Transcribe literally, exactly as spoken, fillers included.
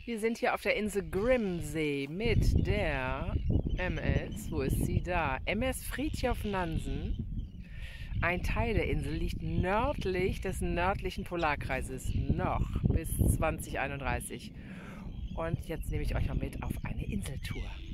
Wir sind hier auf der Insel Grimsey mit der M S. Wo ist sie? Da. M S Fridtjof Nansen. Ein Teil der Insel liegt nördlich des nördlichen Polarkreises noch bis zwanzig einunddreißig. Und jetzt nehme ich euch mal mit auf eine Inseltour.